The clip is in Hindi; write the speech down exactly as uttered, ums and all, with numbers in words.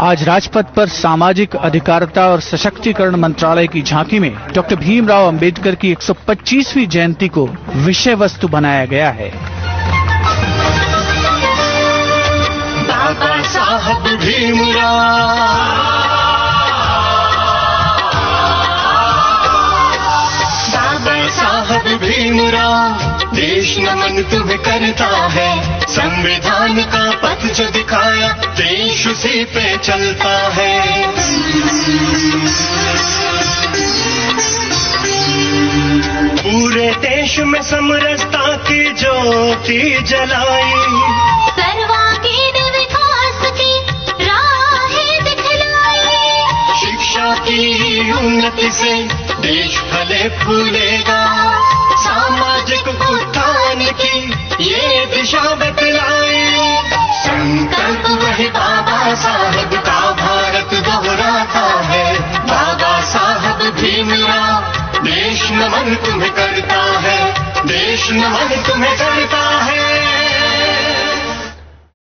आज राजपथ पर सामाजिक अधिकारिता और सशक्तिकरण मंत्रालय की झांकी में डॉक्टर भीमराव अंबेडकर की एक सौ पच्चीसवीं जयंती को विषय वस्तु बनाया गया है। बाबा साहब भीमराव, बाबा साहब भीमराव, देश नमन तुम्हें करता है। संविधान का पथ जो दिखाया, देश उसी पे चलता है। पूरे देश में समरसता की ज्योति जलाई, सर्वांगीण विकास की राहें दिखलाई। शिक्षा की उन्नति से देश फले फूलेगा, सामाजिक उत्थान की ये दिशा बतलाई। संकल्प वही बाबा साहब का भारत दोहराता है। बाबा साहब भीमराव, देश नमन तुम्हें करता है, देश नमन तुम्हें करता है।